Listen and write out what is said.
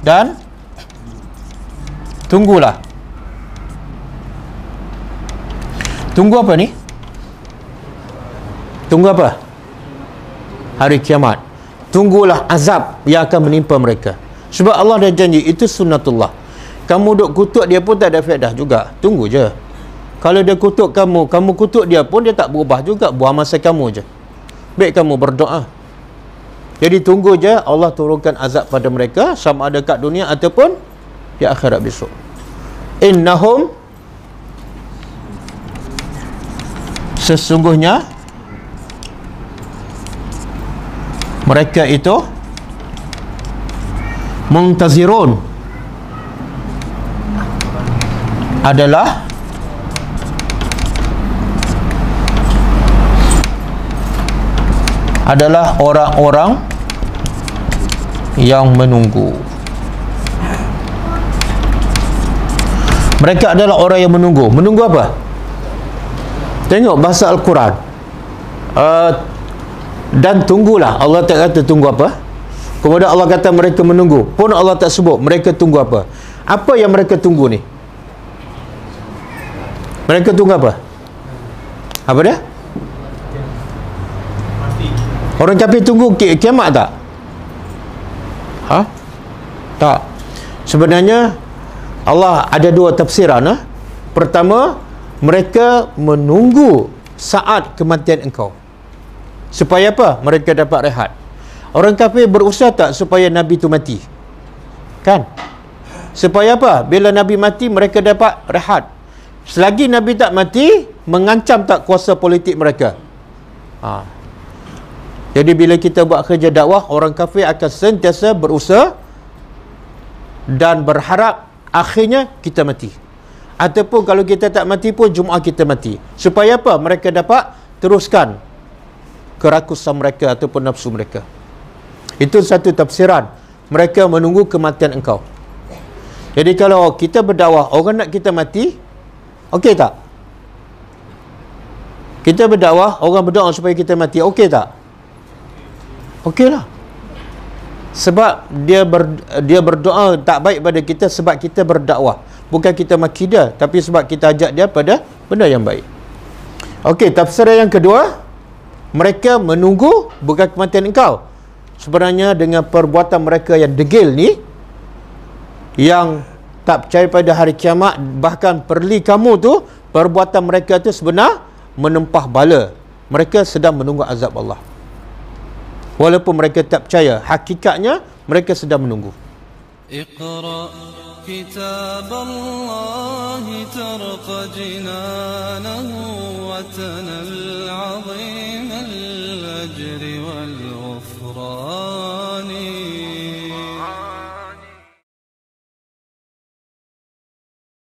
dan tunggulah. Tunggu apa ni? Tunggu apa? Hari kiamat. Tunggulah azab yang akan menimpa mereka. Sebab Allah dah janji, itu sunnatullah. Kamu duk kutuk dia pun tak ada faedah juga. Tunggu je. Kalau dia kutuk kamu, kamu kutuk dia pun dia tak berubah juga. Buang masa kamu je. Baik kamu berdoa. Jadi tunggu je Allah turunkan azab pada mereka, sama ada kat dunia ataupun di akhirat besok. Innahum, sesungguhnya mereka itu muntazirun, adalah orang-orang yang menunggu. Mereka adalah orang yang menunggu. Menunggu apa? Tengok bahasa Al-Quran. Dan tunggulah. Allah tak kata tunggu apa. Kemudian Allah kata mereka menunggu. Pun Allah tak sebut mereka tunggu apa. Apa yang mereka tunggu ni? Mereka tunggu apa? Apa dia? Orang kafir tunggu kiamat tak? Ha? Tak. Sebenarnya Allah ada dua tafsiran. Pertama, mereka menunggu saat kematian engkau. Supaya apa? Mereka dapat rehat. Orang kafir berusaha tak supaya Nabi tu mati? Kan? Supaya apa? Bila Nabi mati, mereka dapat rehat. Selagi Nabi tak mati, mengancam tak kuasa politik mereka? Jadi bila kita buat kerja dakwah, orang kafir akan sentiasa berusaha dan berharap akhirnya kita mati. Ataupun kalau kita tak mati pun Jumaat kita mati. Supaya apa? Mereka dapat teruskan kerakusan mereka ataupun nafsu mereka. Itu satu tafsiran. Mereka menunggu kematian engkau. Jadi kalau kita berdakwah, orang nak kita mati, okey tak? Kita berdakwah, orang berdoa supaya kita mati, okey tak? Okey lah. Sebab dia berdoa tak baik pada kita sebab kita berdakwah. Bukan kita maki dia, tapi sebab kita ajak dia pada benda yang baik. Okey, tafsiran yang kedua, mereka menunggu bukan kematian engkau. Sebenarnya dengan perbuatan mereka yang degil ni, yang tak percaya pada hari kiamat, bahkan perli kamu tu, perbuatan mereka tu sebenar menempah bala. Mereka sedang menunggu azab Allah. Walaupun mereka tak percaya, hakikatnya mereka sedang menunggu. Iqra kitab Allah tarqa jinanahu wa tanal 'azim.